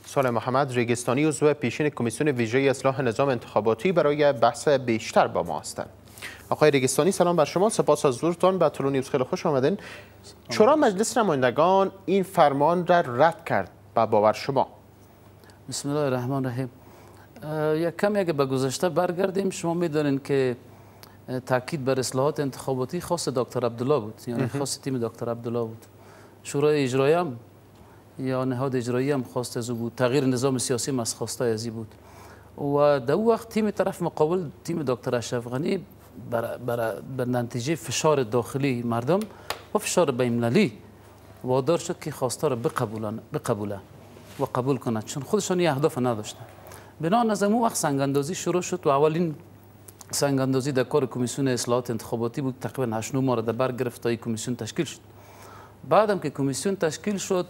صالح محمد ریگستانی عضو پیشین کمیسیون ویژه اصلاح نظام انتخاباتی برای بحث بیشتر با ما هستند. آقای ریگستانی سلام بر شما، سپاس از حضورتان به تلو نیوز. خیلی خوش آمدین. چرا مجلس نمایندگان این فرمان را رد کرد به باور شما؟ بسم الله الرحمن الرحیم. یک کمی اگه به گذشته برگردیم، شما میدونین که تاکید بر اصلاحات انتخاباتی خاص دکتر عبدالله بود، یعنی خاص تیم دکتر عبدالله بود. شورای اجرایی هم یا نهاد اجرایی هم خواست از او بود، تغییر نظام سیاسی هم از خواستای ازی بود. و در وقت تیم طرف مقابل، تیم دکتر اشرف غنی، بر نتیجه فشار داخلی مردم و فشار بین‌المللی وادار شد که خواسته را بقبوله و قبول کنند، چون خودشان یه اهداف نداشتن. بنا از اون وقت سنگ‌اندازی شروع شد و اولین سنگ‌اندازی در کار کمیسیون اصلاحات انتخاباتی بود. تقریبا 8-9 ماه را در بر گرفت تا این کمیسیون تشکیل شد. بعدم که کمیسیون تشکیل شد،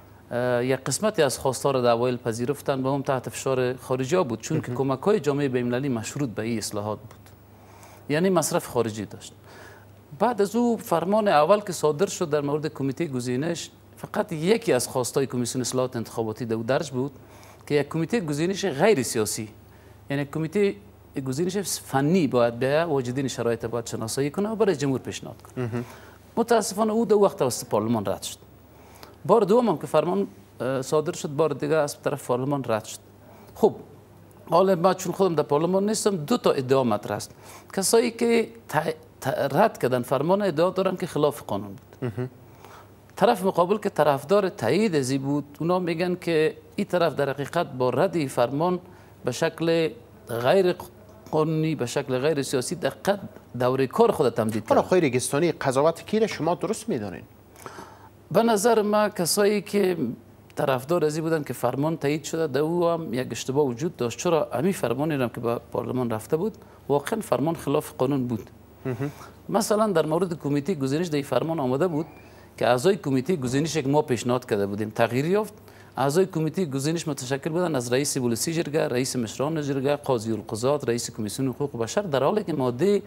یک قسمتی از خواستار را در اوایل پذیرفتند و هم تحت فشار خارجی ها بود، چون که کمک‌های جامعه بین‌المللی مشروط به این اصلاحات بود، یعنی مصرف خارجی داشت. بعد از او فرمان اول که صادر شد در مورد کمیته گزینش، فقط یکی از خواستای کمیسیون اصلاحات انتخاباتی در درج بود که یک کمیته گزینش غیر سیاسی، یعنی کمیته گزینش فنی باید به واجدین شرایط باید شناسایی کنه و برای جمهور پیشنهاد کنه. متاسفانه او در وقت توسط پارلمان رد شد. بار دوم هم که فرمان صادر شد، بار دیگه از طرف پارلمان رد شد. خب حالا ما چون خودم در پارلمان نیستم، دو تا ادعا مطرح است. کسایی که رد کردن فرمان ادعا دارن که خلاف قانون بود. طرف مقابل که طرفدار تایید ازی بود، اونا میگن که این طرف در حقیقت با رد فرمان به شکل غیر قانونی، به شکل غیر سیاسی دقیق دوره کار خود تمدید کرد. آقای ریگستانی، قضاوت کی را شما درست میدانین؟ به نظر ما کسایی که طرفدار ازی بودن که فرمان تایید شده، در او هم یک اشتباه وجود داشت. چرا همین فرمانی را که به پارلمان رفته بود واقعا فرمان خلاف قانون بود. مثلا در مورد کمیته گزینش در فرمان آمده بود که اعضای کمیته گزینش که ما پیشنهاد کرده بودیم تغییر یافت. اعضای کمیته گزینش متشکل بودن از رئیس بولسی جرگه، رئیس مشران جرگه، قاضی القضات، رئیس کمیسیون حقوق بشر، در حالی که ماده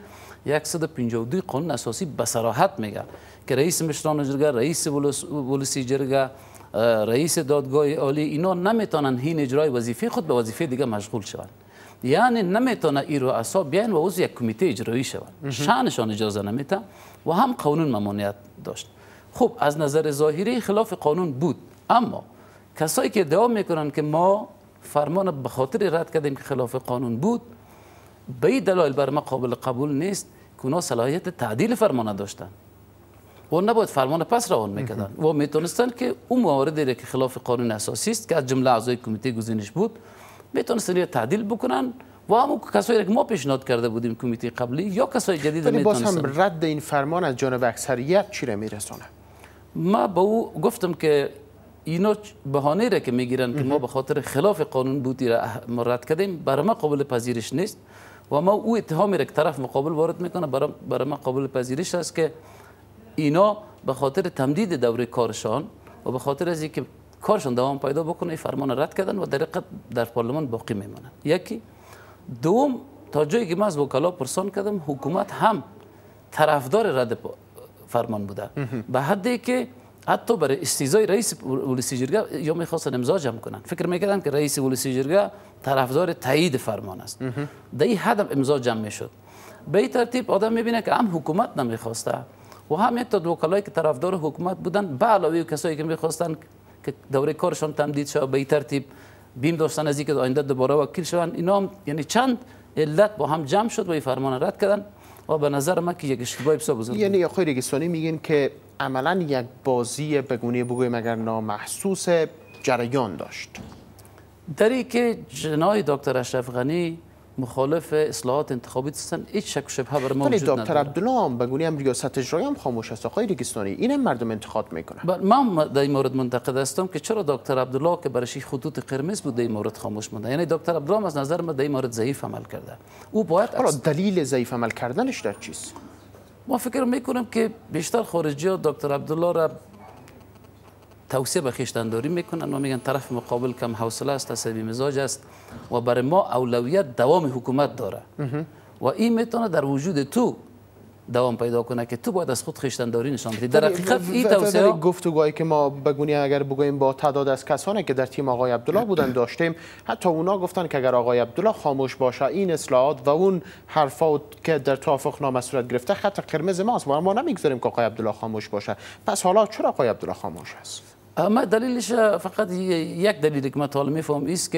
152 قانون اساسی به صراحت میگه که رئیس مشران جرگه، رئیس بولسی جرگه، رئیس دادگاه عالی، اینا نمیتونن هین اجرای وظیفه خود به وظیفه دیگه مشغول شوند. یعنی نمیتونه این رؤسا بیان و عضو یک کمیته اجرایی شوند، شأنشان اجازه نمیده و هم قانون ممانعت داشت. خب از نظر ظاهری خلاف قانون بود، اما کسایی که ادعا میکنن که ما فرمان به خاطر رد کردیم که خلاف قانون بود، به این دلایل بر ما قابل قبول نیست که اونا صلاحیت تعدیل فرمان داشتن و نباید فرمان پس روان میکردن و میتونستن که اون مواردی که خلاف قانون اساسی است که از جمله اعضای کمیته گزینش بود میتونستن تعدیل بکنن و همون کسایی که ما پیشنهاد کرده بودیم کمیته قبلی یا کسای جدید میتونستن. باز هم رد این فرمان از جانب اکثریت چی را میرسونه؟ ما به او گفتم که اینا بهانه را که میگیرن که ما به خاطر خلاف قانون بودی را رد کردیم، برای ما قابل پذیرش نیست و ما او اتهامی را که طرف مقابل وارد میکنه برای ما قابل پذیرش است که اینا به خاطر تمدید دوره کارشان و به خاطر از اینکه کارشان دوام پیدا بکنه فرمان رد کردن و در پارلمان باقی میمونن. یکی دوم، تا جایی که من از وکلا پرسان کردم، حکومت هم طرفدار رد فرمان بوده، به حدی که حتی برای استیضای رئیس ولسی جرگه یا میخواستن امضا جمع کنن، فکر میکردن که رئیس ولسی جرگه طرفدار تایید فرمان است. در این حد امضا جمع میشد. به این ترتیب آدم میبینه که هم حکومت نمیخواسته و هم یک تا وکلایی که طرفدار حکومت بودن به علاوه کسایی که میخواستن که دوره کارشان تمدید شود، به این ترتیب بیم داشتن از اینکه آینده دوباره وکیل شوند. اینا هم یعنی چند علت با هم جمع شد و این فرمان رد کردن و به نظر من که یک اشتباه بسیار بزرگ. یعنی آقای ریگستانی میگین که عملا یک بازی بگونه بگویم اگر نامحسوس جریان داشت، دری که جنای دکتر اشرف غنی مخالف اصلاحات انتخابی هستن، هیچ شک و شبهه بر ما وجود نداره. دکتر عبدالله هم بگونه هم ریاست اجرایی هم خاموش است. آقای ریگستانی، اینم مردم انتقاد میکنن. من در این مورد منتقد هستم که چرا دکتر عبدالله که برش خطوط قرمز بود در این مورد خاموش مونده. یعنی دکتر عبدالله از نظر من در این مورد ضعیف عمل کرده. او باید دلیل ضعیف عمل کردنش در چیست؟ ما فکر میکنم که بیشتر خارجی ها دکتر عبدالله را توصیه به خویشتنداری میکنن و میگن طرف مقابل کم حوصله است، عصبی مزاج است و برای ما اولویت دوام حکومت داره و این میتونه در وجود تو دوام پیدا کنه که تو باید از خود خویشتنداری نشان بدی. در حقیقت این توصیه گفتگویی که ما بگونی اگر بگوییم با تعداد از کسانی که در تیم آقای عبدالله بودن داشتیم، حتی اونا گفتن که اگر آقای عبدالله خاموش باشه این اصلاحات و اون حرفا که در توافقنامه صورت گرفته خط قرمز ماست، ما نمیگذاریم که آقای عبدالله خاموش باشه. پس حالا چرا آقای عبدالله خاموش است؟ ما دلیلش فقط یک دلیلی که من تا حالا میفهم است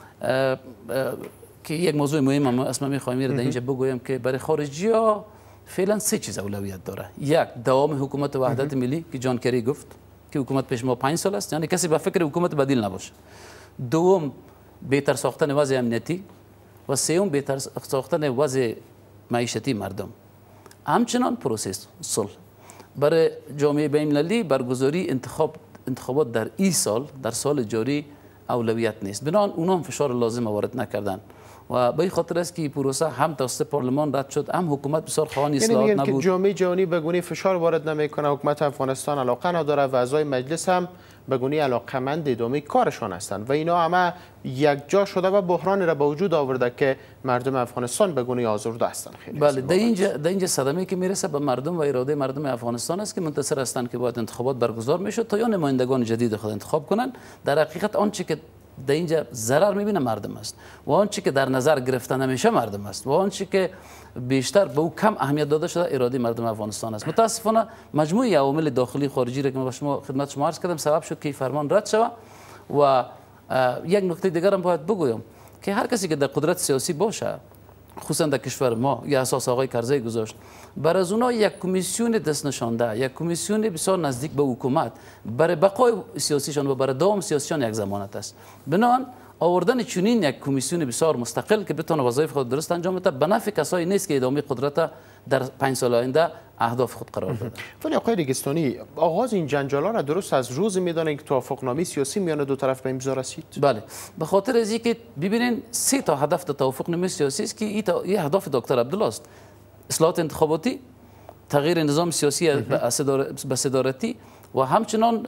که یک موضوع مهم اسمم میخوایم در اینجا بگویم که برای خارجی‌ها فعلا سه چیز اولویت داره. یک، دوام حکومت وحدت ملی که جان کری گفت که حکومت پیش ما 5 سال است، یعنی کسی به فکر حکومت بدیل نباشه. دوم، بهتر ساختن وضع امنیتی و سوم، بهتر ساختن وضع معیشتی مردم. همچنان پروسس صلح برای جامعه بین‌المللی برگزاری انتخابات در این سال، در سال جاری اولویت نیست. بنابراین اونا هم فشار لازم وارد نکردن و به این خاطر است که پروسه هم توسط پارلمان رد شد، هم حکومت بسیار خواهان اصلاحات نبود. یعنی که جامعه جهانی بگونی فشار وارد نمیکنه، حکومت افغانستان علاقه نداره و اعضای مجلس هم بگونی علاقمند ادامه کارشان هستند و اینا همه یک جا شده و بحرانی را به وجود آورده که مردم افغانستان بگونی آزرده هستند. خیلی بله، در اینجا صدمه که میرسه به مردم و اراده مردم افغانستان است که منتظر هستند که باید انتخابات برگزار میشد تا یا نمایندگان جدید خود انتخاب کنند. در حقیقت آنچه که در اینجا ضرر میبینه مردم است و آنچه که در نظر گرفته نمیشه مردم است و آنچه که بیشتر به او کم اهمیت داده شده اراده مردم افغانستان است. متاسفانه مجموعه عوامل داخلی خارجی را که ما شما خدمت شما عرض کردم سبب شد که فرمان رد شود. و یک نکته دیگر هم باید بگویم که هر کسی که در قدرت سیاسی باشه، خصوصا در کشور ما، یا اساس آقای کرزی گذاشت، بر از اونها یک کمیسیون دست نشانده، یک کمیسیون بسیار نزدیک به حکومت برای بقای سیاسیشان و برای دوام سیاسیشان یک ضمانت است. بنابراین آوردن چنین یک کمیسیون بسیار مستقل که بتونه وظایف خود درست انجام بده به نفع کسایی نیست که ادامه قدرت در 5 سال آینده اهداف خود قرار بده. ولی آقای ریگستانی، آغاز این جنجالا را درست از روز میدانید که توافقنامه سیاسی میان دو طرف به امضا رسید؟ بله، به خاطر از اینکه ببینین 3 تا هدف توافقنامه سیاسی است که این هدف دکتر عبدالله است: اصلاحات انتخاباتی، تغییر نظام سیاسی به صدارتی و همچنان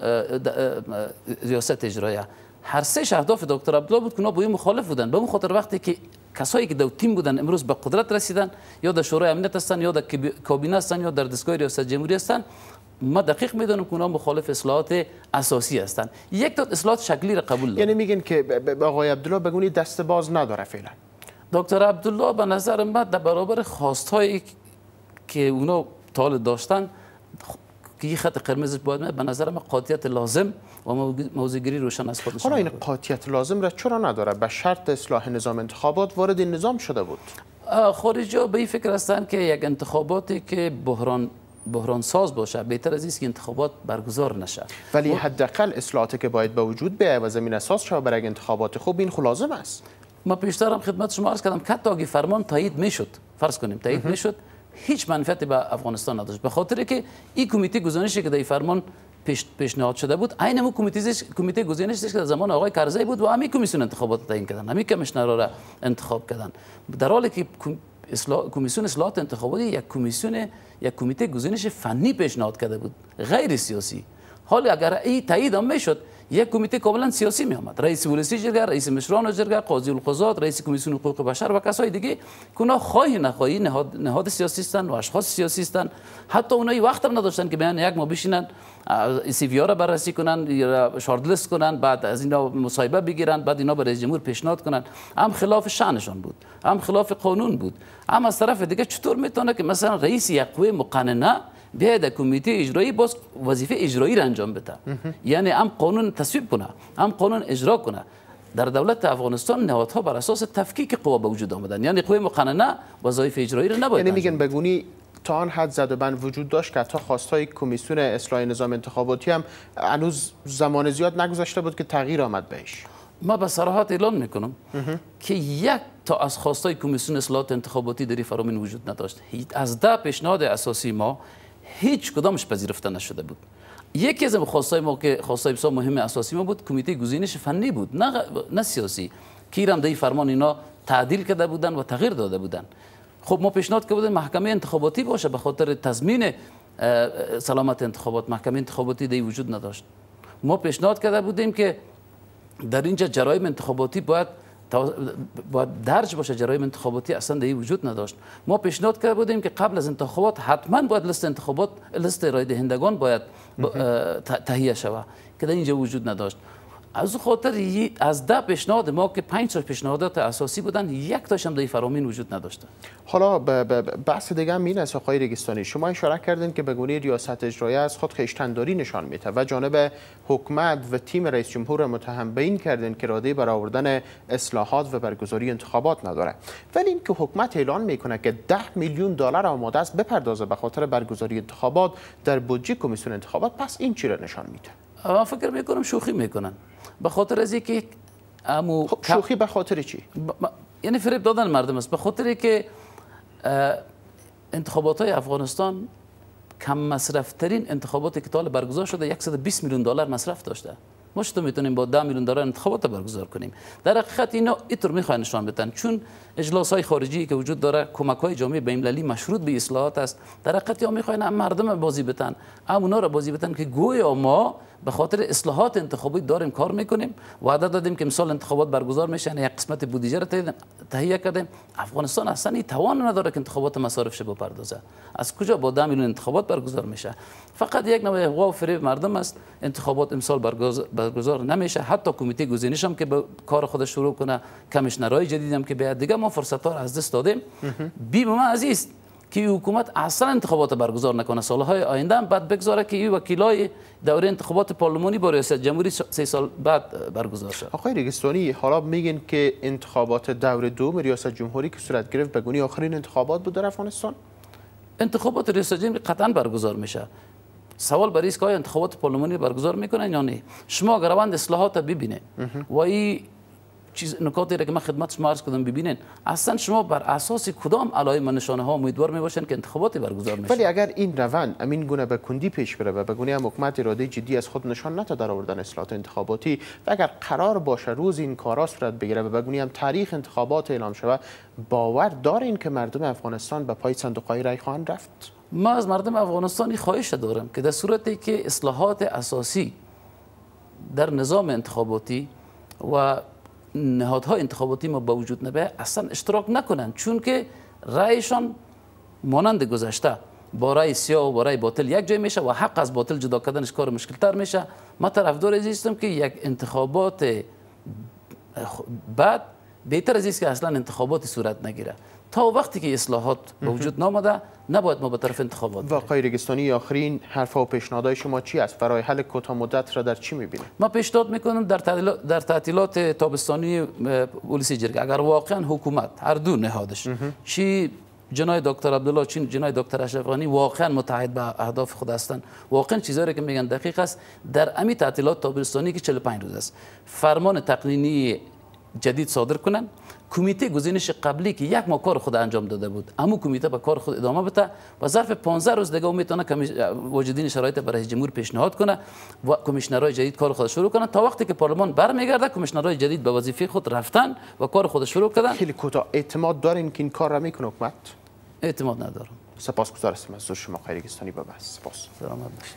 ریاست اجرایی. هر 3 اهداف دکتر عبدالله بود که اونا با این مخالف بودن. به اون خاطر وقتی که کسایی که در تیم بودن امروز به قدرت رسیدن، یا در شورای امنیت هستن، یا در کابینه هستن، یا در دستگاه ریاست جمهوری هستن، ما دقیق میدونیم که اونا مخالف اصلاحات اساسی هستن. یک تا اصلاحات شکلی را قبول دارن. یعنی میگن که آقای عبدالله بگونی دست باز نداره فعلا. دکتر عبدالله به نظر من در برابر خواستهایی که اونا تا داشتن که این خط قرمزش باید به نظر من قاطعیت لازم و موضوعگیری روشن از خودش. حالا این قاطعیت لازم را چرا نداره؟ به شرط اصلاح نظام انتخابات وارد این نظام شده بود. خارجی‌ها به این فکر هستند که یک انتخاباتی که بحران ساز باشه بهتر از است که انتخابات برگزار نشه. ولی حداقل اصلاحاتی که باید به وجود بیاید و زمین اساس شود برای انتخابات خوب، این لازم است. ما پیشتر هم خدمت شما عرض کردم که تا فرمان تایید میشد، فرض کنیم تایید میشد، هیچ منفعتی به افغانستان نداشت، به خاطر که این کمیته گزینشی که در فرمان پیشنهاد شده بود عین همون کمیته گزینشی که در زمان آقای کرزی بود و همین کمیسیون انتخابات تعیین کردن، همین کمیشنرها را انتخاب کردن، در حالی که کمیسیون اصلاحات انتخاباتی یک کمیته گزینش فنی پیشنهاد کرده بود، غیر سیاسی. حالا اگر این تایید هم میشد، یک کمیته کاملا سیاسی می آمد، رئیس ولسی جرگه، رئیس مشران جرگه، قاضی القضات، رئیس کمیسیون حقوق بشر و کسای دیگه که اونا خواهی نخواهی نهاد سیاسی هستند و اشخاص سیاسی هستند. حتی اونایی وقت هم نداشتن که بیان یک ماه بشینن سی وی را بررسی کنن یا شارت لیست کنن، بعد از اینا مصاحبه بگیرن، بعد اینا به رئیس جمهور پیشنهاد کنن. هم خلاف شأنشان بود، هم خلاف قانون بود. هم از طرف دیگه چطور میتونه که مثلا رئیس یک قوه مقننه بیاید کمیته اجرایی باز وظیفه اجرایی را انجام بده؟ یعنی هم قانون تصویب کنه، هم قانون اجرا کنه. در دولت افغانستان نهادها بر اساس تفکیک قوا به وجود آمدن، یعنی قوه مقننه وظایف اجرایی را نباید. یعنی میگن بگونی تا آن حد زد و بند وجود داشت که حتی خواستای کمیسیون اصلاح نظام انتخاباتی هم هنوز زمان زیاد نگذشته بود که تغییر آمد بهش. ما به صراحت اعلان میکنم که یک تا از خواستای کمیسیون اصلاحات انتخاباتی در فرامین وجود نداشت. از 10 پیشنهاد اساسی ما هیچ کدامش پذیرفته نشده بود. یکی از خواستای ما که خواستای بسیار مهم اساسی ما بود، کمیته گزینش فنی بود، نه سیاسی، که ایران در فرمان اینا تعدیل کرده بودن و تغییر داده بودن. خب ما پیشنهاد کرده بودیم محکمه انتخاباتی باشه به خاطر تضمین سلامت انتخابات. محکمه انتخاباتی در وجود نداشت. ما پیشنهاد کرده بودیم که در اینجا جرایم انتخاباتی باید باید درج باشه. جرایم انتخاباتی اصلا دیگه وجود نداشت. ما پیشنهاد کرده بودیم که قبل از انتخابات حتما باید لیست رای دهندگان باید تهیه شود که در اینجا وجود نداشت. از خاطر از 10 پیشنهاد ما که 5 تا پیشنهادات اساسی بودن، یک تاش هم در فرامین وجود نداشته. حالا بحث دیگه هم این است آقای رگستانی، شما اشاره کردین که به گونه ریاست اجرایی از خود خویشتنداری نشان میده و جانب حکومت و تیم رئیس جمهور متهم به این کردین که اراده برآوردن اصلاحات و برگزاری انتخابات نداره، ولی اینکه حکومت اعلان میکنه که 10 میلیون دلار آماده است بپردازه به خاطر برگزاری انتخابات در بودجه کمیسیون انتخابات، پس این چی را نشان میده؟ من فکر میکنم شوخی میکنن. به خاطر از اینکه شوخی به خاطر چی؟ یعنی فریب دادن مردم است. به خاطر که انتخابات های افغانستان کم مصرف ترین انتخاباتی که تا حالا برگزار شده 120 میلیون دلار مصرف داشته. ما چطور میتونیم با 10 میلیون دلار انتخابات برگزار کنیم؟ در حقیقت اینا اینطور میخوان نشان بدن چون اجلاس های خارجی که وجود داره، کمک های جامعه بین‌المللی مشروط به اصلاحات است. در حقیقت یا میخوان مردم بازی بدن، اونا را بازی بدن که گویا ما به خاطر اصلاحات انتخابی داریم کار میکنیم، وعده دادیم که مثال انتخابات برگزار میشه، یعنی یک قسمت بودجه را تهیه کردیم. افغانستان اصلا این توان نداره که انتخابات مصارف شه بپردازه. از کجا با 10 میلیون انتخابات برگزار میشه؟ فقط یک نوع اغوا و فریب مردم است. انتخابات امسال برگزار نمیشه. حتی کمیته گزینش هم که به کار خودش شروع کنه، کمیشنرای جدید هم که بیاد، دیگه ما فرصت ها را از دست دادیم. بی ما عزیز که حکومت اصلا انتخابات برگزار نکنه، سالهای آینده هم بعد بگذاره که وکیلای دوره انتخابات پارلمانی با ریاست جمهوری 3 سال بعد برگزار شد. آقای رگستانی، حالا میگن که انتخابات دوره دوم ریاست جمهوری که صورت گرفت به گونه آخرین انتخابات بود در افغانستان؟ انتخابات ریاست جمهوری قطعا برگزار میشه. سوال برای است که آیا انتخابات پارلمانی برگزار میکنن یا نه. شما اگر روند اصلاحات ببینید و این نکاتی را که من خدمت شما عرض کردم ببینین، اصلا شما بر اساس کدام علائم و نشانه ها امیدوار میباشین که انتخاباتی برگزار میشه؟ ولی اگر این روند امین گونه به کندی پیش بره و به گونه هم حکومت اراده جدی از خود نشان نده در آوردن اصلاحات انتخاباتی و اگر قرار باشه روز این کارا صورت بگیره و به گونه هم تاریخ انتخابات اعلام شود، باور دارین که مردم افغانستان به پای صندوق‌های رای خواهند رفت؟ ما از مردم افغانستان خواهش دارم که در صورتی که اصلاحات اساسی در نظام انتخاباتی و نهادهای انتخاباتی ما با وجود نبه اصلا اشتراک نکنند، چون که رأیشان مانند گذشته با رأی سیاه و با رأی باطل یک جای میشه و حق از باطل جدا کردنش کار مشکل تر میشه. ما طرفدار هستم که یک انتخابات بعد بهتر از است که اصلا انتخاباتی صورت نگیره. تا وقتی که اصلاحات به وجود نامده نباید ما به طرف انتخابات. و آقای رگستانی، آخرین حرف و پیشنهادهای شما چی است؟ برای حل کوتاه مدت را در چی می‌بینید؟ ما پیشنهاد میکنم در تعطیلات تابستانی پلیس جرگه اگر واقعا حکومت هر دو نهادش چی جنای دکتر عبدالله چی جنای دکتر اشرف غنی واقعا متحد به اهداف خود هستند، واقعا چیزایی که میگن دقیق است، در امی تعطیلات تابستانی که 45 روز است فرمان تقنینی جدید صادر کنن. کمیته گزینش قبلی که یک ماه کار خود انجام داده بود، اما کمیته به کار خود ادامه بده و ظرف 15 روز دیگه میتونه واجدین شرایط برای رئیس جمهور پیشنهاد کنه و کمیشنرهای جدید کار خود شروع کنه. تا وقتی که پارلمان برمیگرده کمیشنرهای جدید به وظیفه خود رفتن و کار خود شروع کردن. خیلی کوتاه، اعتماد دارین که این کار را میکنه حکومت؟ اعتماد ندارم. سپاسگزارم از شما آقای رگستانی. با بس سپاس. سلامت باشید.